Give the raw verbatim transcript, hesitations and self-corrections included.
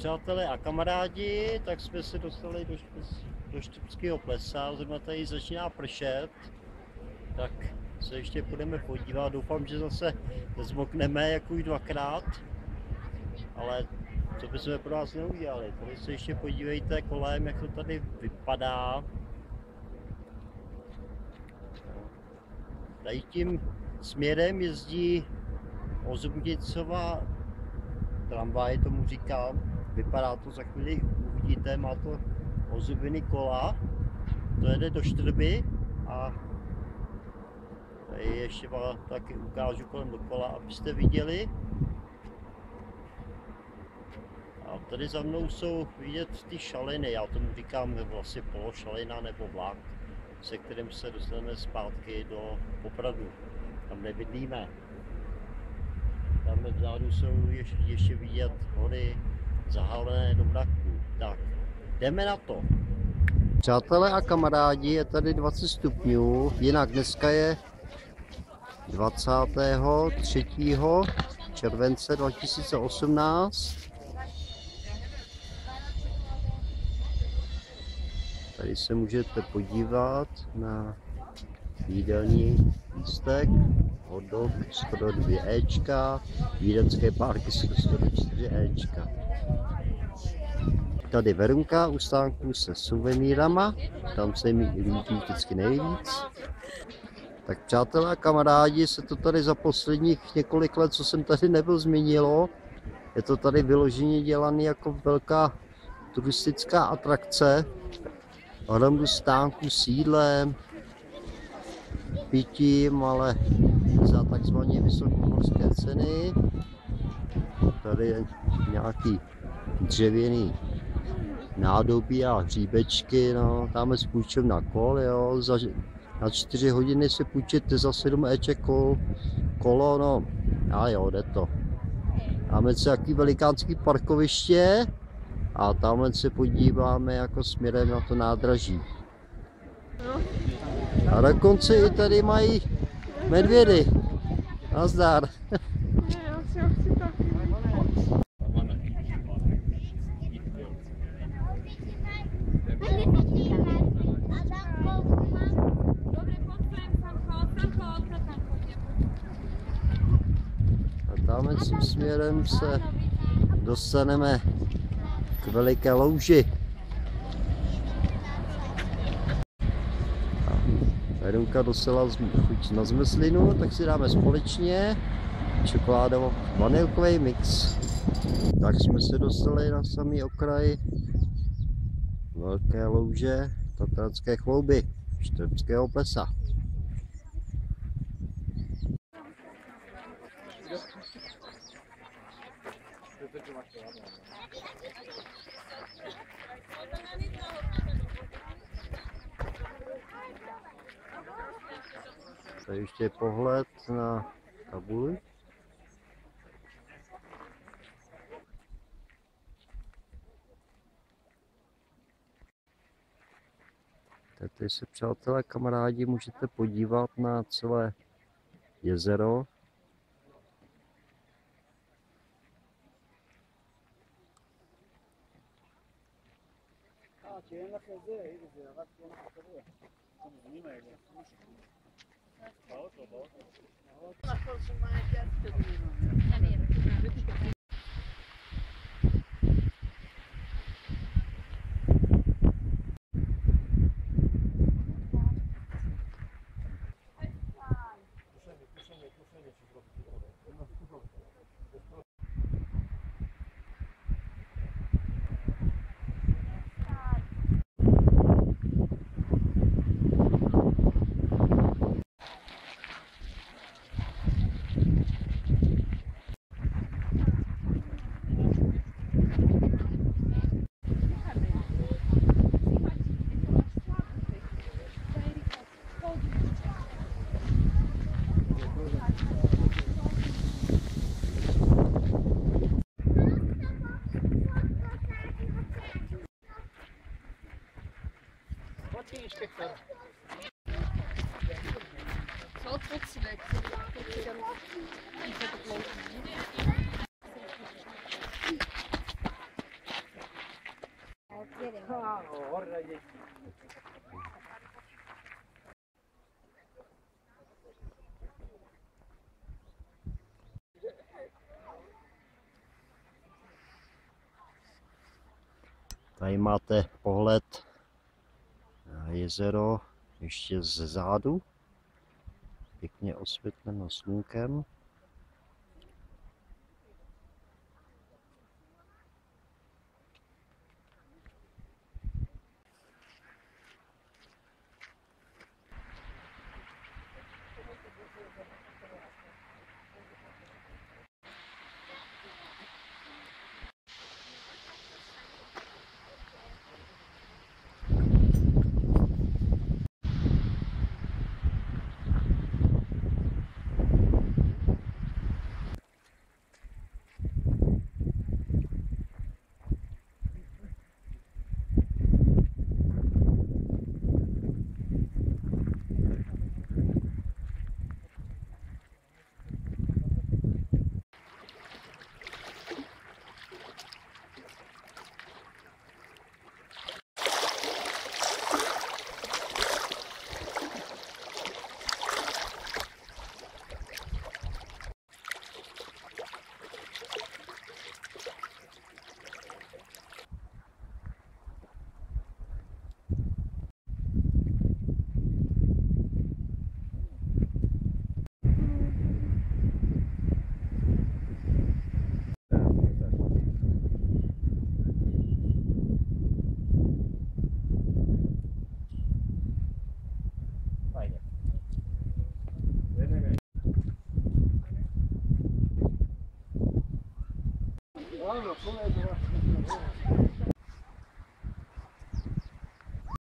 Přátelé a kamarádi, tak jsme se dostali do, do Štrbského plesa, zrovna tady začíná pršet, tak se ještě půjdeme podívat, doufám, že zase nezmokneme jako už dvakrát, ale to bychom pro nás neudělali. Tady se ještě podívejte kolem, jak to tady vypadá. Tady tím směrem jezdí Ozubnicova tramvaj, tomu říkám. Vypadá to, za chvíli uvidíte, má to ozubiny kola. To jede do Štrby a tady ještě vám taky ukážu kolem dokola, abyste viděli. A tady za mnou jsou vidět ty šaliny, já tomu říkám vlastně pološalina nebo vlak, se kterým se dostaneme zpátky do Popradu. Tam nebydlíme. Tam vzadu jsou ještě, ještě vidět hory zahalené do mraku. Tak, jdeme na to. Přátelé a kamarádi, je tady dvacet stupňů, jinak dneska je dvacátého třetího července dva tisíce osmnáct. Tady se můžete podívat na jídelní lístek, hot dog sto dva éčka, vídeňské párky sto čtyři éčka. Tady Verunka u stánku se suvenýrama, tam se mi líbí vždycky nejvíc. Tak přátelé a kamarádi, se to tady za posledních několik let, co jsem tady nebyl, změnilo. Je to tady vyloženě dělané jako velká turistická atrakce. Ohromnou stánku s jídlem, pitím, ale za takzvané vysokohorské ceny. Tady je nějaký dřevěný nádobí a hříbečky, no, tam je půjčovna kol, jo, za, na čtyři hodiny si půjčíte za sedm éček kol, kolo, no, a jo, jde to. Máme se jaký velikánský parkoviště a tamhle se podíváme jako směrem na to nádraží. A dokonce i tady mají medvědy. Nazdar. A tamhle tím směrem se dostaneme k veliké louži. Verunka dostala chuť na zmrzlinu, tak si dáme společně čokoládový-vanilkový mix. Tak jsme se dostali na samý okraj velké louže Tatranské chlouby Štrbského plesa. Tady ještě je pohled na tabuli. Tady se, přátelé, kamarádi, můžete podívat na celé jezero. Co odpoczynek? Tady máte pohled na jezero ještě ze zádu, pěkně osvětleno slunkem. Ano,